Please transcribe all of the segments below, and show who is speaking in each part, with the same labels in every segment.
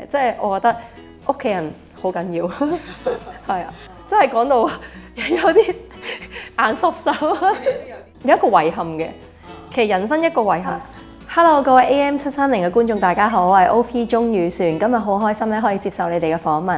Speaker 1: 即係我覺得屋企人好緊要，係啊，真係講到有啲眼濕手，有一個遺憾嘅，其實人生一個遺憾。Hello， 各位 AM730嘅觀眾，大家好，我係 OP 鐘宇璇，今日好開心咧，可以接受你哋嘅訪問。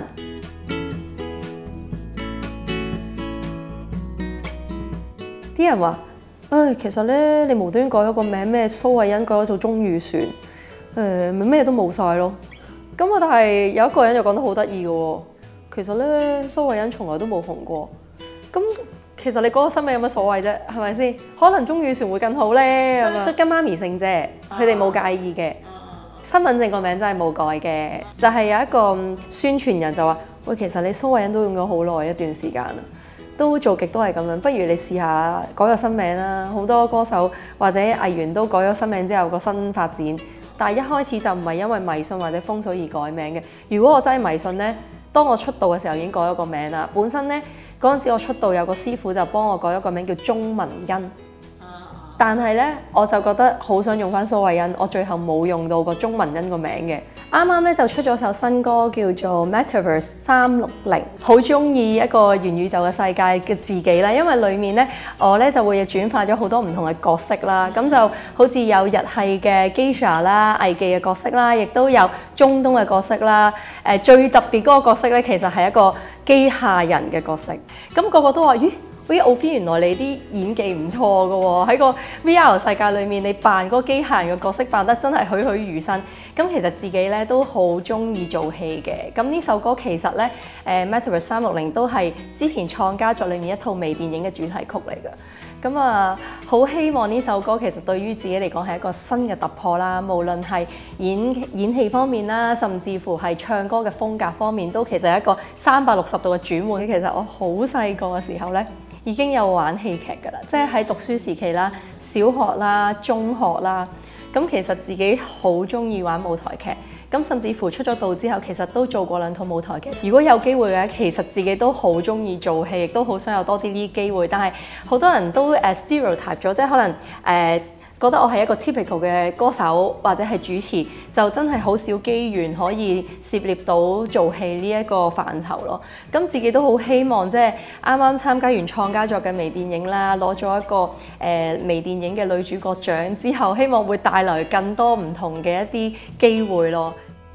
Speaker 1: 啲人話，其實咧，你無端改咗個名咩蘇慧欣改咗做鐘宇璇，咪咩都冇晒咯。咁啊，但係有一個人就講得好得意嘅喎，其實咧，蘇慧欣從來都冇紅過。咁其實你嗰個新名有乜所謂啫？係咪先？可能鐘宇璇會更好咧咁樣。即跟媽咪姓啫，佢哋冇介意嘅。身份證個名真係冇改嘅，就係有一個宣傳人就話：喂，其實你蘇慧欣都用咗好耐一段時間啦。都做極都係咁樣，不如你試下改個新名啦。好多歌手或者藝員都改咗新名之後個新發展，但係一開始就唔係因為迷信或者風水而改名嘅。如果我真係迷信呢，當我出道嘅時候已經改咗個名啦。本身呢，嗰陣時我出道有個師傅就幫我改咗個名叫鐘文欣，但係呢，我就覺得好想用翻蘇慧欣，我最後冇用到個鐘文欣個名嘅。啱啱咧就出咗首新歌叫做 Metaverse 360，好中意一個元宇宙嘅世界嘅自己啦，因為裡面咧我咧就會轉化咗好多唔同嘅角色啦，咁就好似有日系嘅 Geisha 啦、藝妓嘅角色啦，亦都有中東嘅角色啦。最特別嗰個角色咧，其實係一個機械人嘅角色，咁個個都話咦？喂，OP 原來你啲演技唔錯㗎喎，喺個 VR 世界裏面，你扮嗰個機械人嘅角色扮得真係栩栩如生。咁其實自己咧都好中意做戲嘅。咁呢首歌其實咧，Metaverse 360都係之前創家作裏面一套微電影嘅主題曲嚟㗎。咁啊，好希望呢首歌其實對於自己嚟講係一個新嘅突破啦。無論係演戲方面啦，甚至乎係唱歌嘅風格方面，都其實係一個360度嘅轉換。其實我好細個嘅時候咧，已經有玩戲劇㗎啦，即係喺讀書時期啦、小學啦、中學啦，咁其實自己好中意玩舞台劇，咁甚至乎出咗道之後，其實都做過2套舞台劇。如果有機會嘅，其實自己都好中意做戲，亦都好想有多啲呢啲機會。但係好多人都stereotype 咗，即係可能覺得我係一個 typical 嘅歌手或者係主持，就真係好少機緣可以涉獵到做戲呢一個範疇咯。咁自己都好希望即係啱啱參加完創家作嘅微電影啦，攞咗一個微電影嘅女主角獎之後，希望會帶來更多唔同嘅一啲機會咯。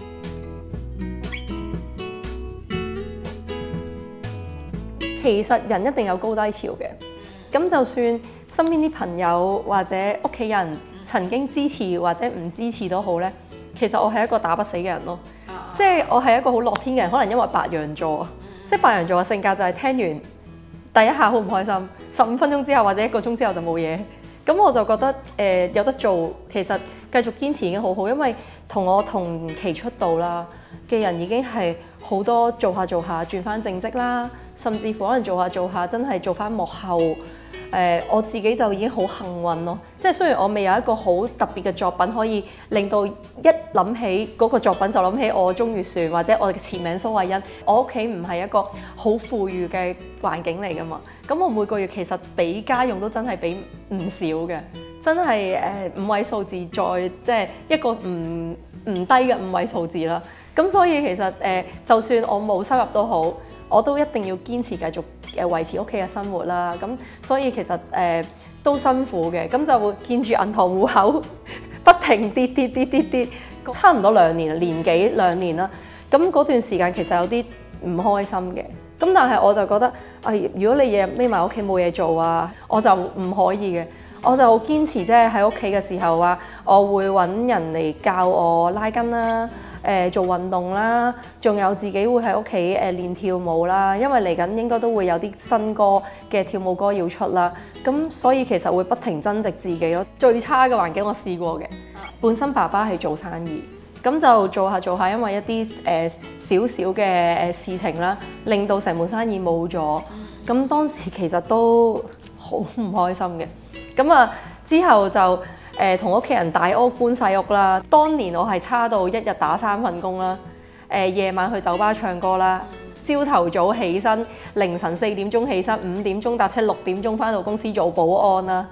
Speaker 1: 其實人一定有高低潮嘅，咁就算身邊啲朋友或者屋企人曾經支持或者唔支持都好咧，其實我係一個打不死嘅人咯。即係我係一個好樂天嘅人，可能因為白羊座，即係白羊座嘅性格就係聽完第一下好唔開心，15分鐘之後或者1個鐘之後就冇嘢。咁我就覺得有得做，其實繼續堅持已經好好，因為同我同期出道啦嘅人已經係好多做下轉翻正職啦，甚至乎可能做下真係做翻幕後。我自己就已經好幸運咯，即係雖然我未有一個好特別嘅作品可以令到一諗起嗰個作品就諗起我鐘宇璇或者我嘅前名蘇慧欣。我屋企唔係一個好富裕嘅環境嚟㗎嘛，咁我每個月其實俾家用都真係俾唔少嘅，真係5位數字再即係一個唔低嘅5位數字啦。咁所以其實就算我冇收入都好，我都一定要堅持繼續維持屋企嘅生活啦。咁所以其實都辛苦嘅，咁就會見住銀行戶口不停跌，差唔多2年幾2年啦。咁嗰段時間其實有啲唔開心嘅。咁但係我就覺得，如果你日日匿埋屋企冇嘢做啊，我就唔可以嘅。我就堅持即係喺屋企嘅時候啊，我會揾人嚟教我拉筋啦。做運動啦，仲有自己會喺屋企練跳舞啦，因為嚟緊應該都會有啲新歌嘅跳舞歌要出啦，咁所以其實會不停增值自己咯。最差嘅環境我試過嘅，本身爸爸係做生意，咁就做下，因為一啲少少嘅事情啦，令到成盤生意冇咗，咁當時其實都好唔開心嘅，咁啊之後就同屋企人大屋搬細屋啦。當年我係差到一日打3份工啦，夜晚去酒吧唱歌啦，朝頭早起身，凌晨4點鐘起身，5點鐘搭車，6點鐘返到公司做保安啦。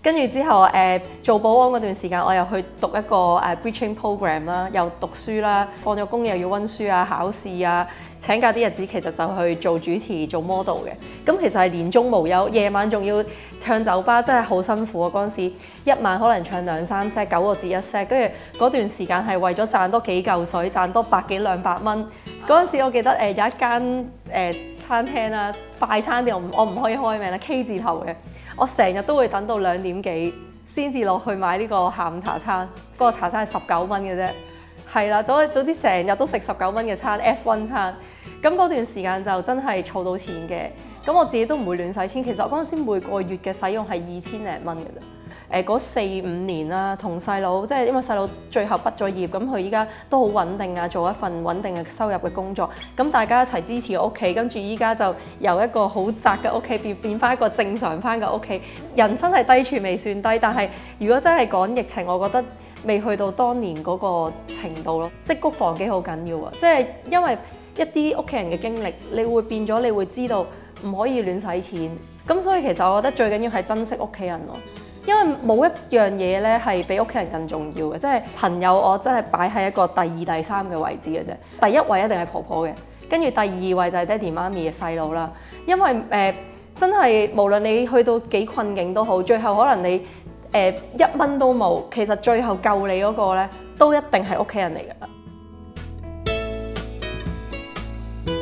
Speaker 1: 跟住之後做保安嗰段時間，我又去讀一個breaching program 啦，又讀書啦，放咗工又要温書啊、考試啊，請假啲日子其實就去做主持、做 model 嘅。咁其實係年中無休，夜晚仲要唱酒吧，真係好辛苦啊！嗰陣時一晚可能唱2、3 set，9個字1 set，跟住嗰段時間係為咗賺多幾嚿水，賺多100幾200蚊。嗰陣時我記得有一間餐廳啦，快餐店我唔可以開名啦 ，K 字頭嘅。我成日都會等到2點幾先至落去買呢個下午茶餐，嗰個茶餐係19蚊嘅啫，係啦，總之成日都食19蚊嘅餐 S1 餐，咁嗰段時間就真係儲到錢嘅，咁我自己都唔會亂使錢，其實我嗰陣時每個月嘅使用係2000零蚊嘅啫。嗰4、5年啦，同細佬即係因為細佬最後畢咗業，咁佢依家都好穩定啊，做一份穩定嘅收入嘅工作，咁大家一齊支持屋企，跟住依家就由一個好窄嘅屋企變翻一個正常翻嘅屋企。人生係低處未算低，但係如果真係講疫情，我覺得未去到當年嗰個程度咯。積谷防饑好緊要啊，即係因為一啲屋企人嘅經歷，你會變咗，你會知道唔可以亂使錢。咁所以其實我覺得最緊要係珍惜屋企人咯。因為冇一樣嘢咧係比屋企人更重要嘅，即係朋友我真係擺喺一個第2、第3嘅位置嘅啫。第一位一定係婆婆嘅，跟住第2位就係爹哋媽咪嘅細佬啦。因為真係無論你去到幾困境都好，最後可能你1蚊都冇，其實最後救你嗰個咧都一定係屋企人嚟嘅。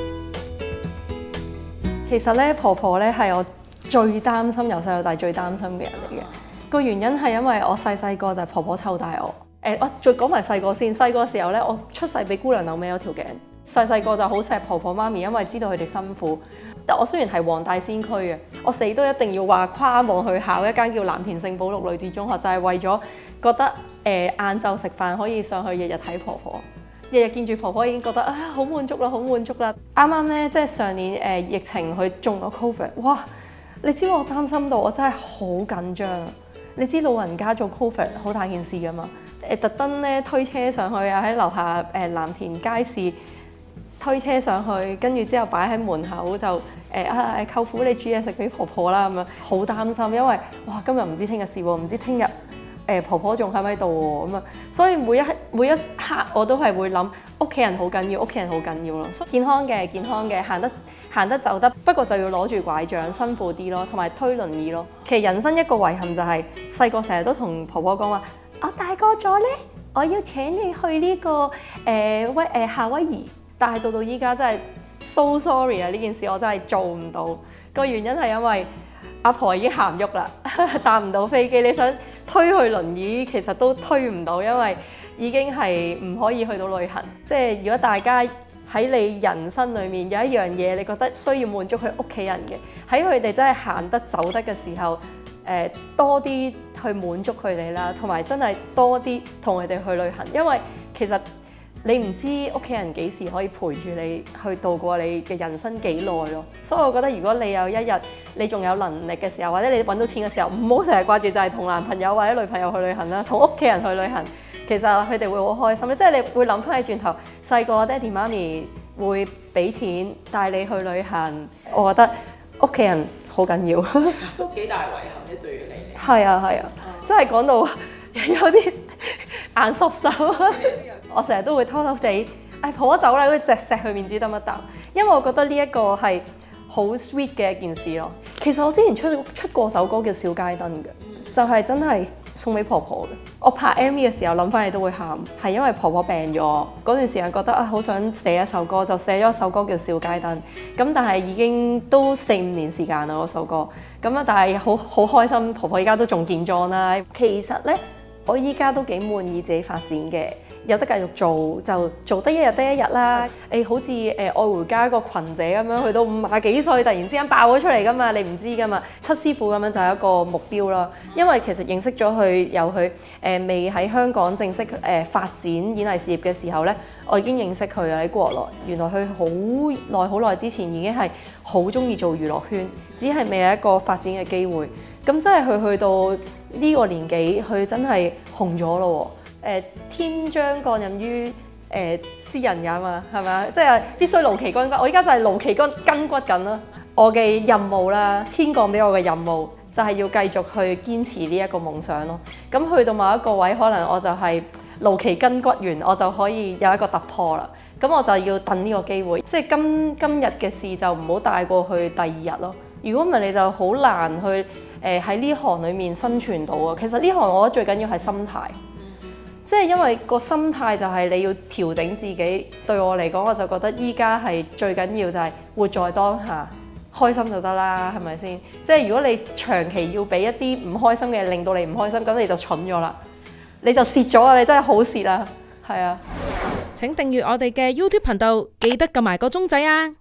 Speaker 1: 其實咧婆婆咧係我最擔心，由細到大最擔心嘅人嚟嘅。個原因係因為我細個就係婆婆湊大我。我再講埋細個先。細個時候咧，我出世俾姑娘扭歪咗條頸。細個就好錫婆婆媽咪，因為知道佢哋辛苦。但我雖然係黃大仙區嘅，我死都一定要話跨網去考一間叫藍田聖保祿女子中學，就係為咗覺得晏晝食飯可以上去日日睇婆婆，日日見住婆婆已經覺得好滿足啦，好滿足啦。啱啱咧即係上年疫情佢中咗 Covid， 哇！你知我擔心到我真係好緊張。你知老人家做 Covid 好大件事㗎嘛？特登咧推車上去啊，喺樓下藍田街市推車上去，跟住之後擺喺門口就舅父你煮嘢食俾婆婆啦咁樣，好擔心，因為哇今日唔知聽日事喎，唔知聽日婆婆仲喺唔喺度喎咁啊，所以每一刻我都係會諗屋企人好緊要，屋企人好緊要咯。健康嘅行得走得，不過就要攞住拐杖，辛苦啲咯，同埋推輪椅咯。其實人生一個遺憾就係細個成日都同婆婆講話，我大個咗咧，我要請你去呢個夏威夷。但係到依家真係 so sorry 啊！呢件事我真係做唔到。個原因係因為阿婆已經行唔喐啦，搭唔到飛機。你想推去輪椅，其實都推唔到，因為已經係唔可以去到旅行。即係如果大家喺你人生裏面有一樣嘢，你覺得需要滿足佢屋企人嘅，喺佢哋真係行得走得嘅時候，多啲去滿足佢哋啦，同埋真係多啲同佢哋去旅行，因為其實你唔知屋企人幾時可以陪住你去度過你嘅人生幾耐咯。所以我覺得如果你有一日你仲有能力嘅時候，或者你揾到錢嘅時候，唔好成日掛住就係同男朋友或者女朋友去旅行啦，同屋企人去旅行。其實佢哋會好開心，即係你會諗翻起轉頭，細個爹哋媽咪會俾錢帶你去旅行，我覺得屋企人好緊要。
Speaker 2: 都幾大遺憾啫，對於你。
Speaker 1: 係啊，真係講到有啲眼濕手。我成日都會偷偷地，婆婆走啦，嗰隻錫佢面珠墩一啖，因為我覺得呢一個係好 sweet 嘅一件事咯。其實我之前出過首歌叫《小街燈》嘅，就係真係送俾婆婆嘅。我拍 MV 嘅時候諗翻你都會喊，係因為婆婆病咗嗰段時間，覺得好想寫一首歌，就寫咗一首歌叫《小街燈》。咁但係已經都4、5年時間啦嗰首歌。咁啊，但係好開心，婆婆依家都仲健壯啦。其實咧，我依家都幾滿意自己發展嘅。有得繼續做就做得一日得一日啦。好似愛回家個群姐咁樣，去到50幾歲突然之間爆咗出嚟噶嘛，你唔知噶嘛。七師傅咁樣就係一個目標啦。因為其實認識咗佢，由佢未喺香港正式發展演藝事業嘅時候咧，我已經認識佢喺國內。原來佢好耐之前已經係好中意做娛樂圈，只係未有一個發展嘅機會。咁真係佢去到呢個年紀，佢真係紅咗咯。天將降任於斯人也嘛，係咪啊？即係必須勞其筋骨。我依家就係勞其筋骨緊啦。我嘅任務啦，天降俾我嘅任務就係要繼續去堅持呢一個夢想咯。咁去到某一個位，可能我就係勞其筋骨完，我就可以有一個突破啦。咁我就要等呢個機會，即係今日嘅事就唔好帶過去第二日咯。如果唔係，你就好難去喺呢行裡面生存到啊。其實呢行我覺得最緊要係心態，即係因為個心態就係你要調整自己。對我嚟講，我就覺得依家係最緊要就係活在當下，開心就得啦，係咪先？即係如果你長期要俾一啲唔開心嘅令到你唔開心，咁你就蠢咗啦，你就蝕咗啦，你真係好蝕啊，係啊！
Speaker 3: 請訂閱我哋嘅 YouTube 頻道，記得撳埋個鐘仔啊！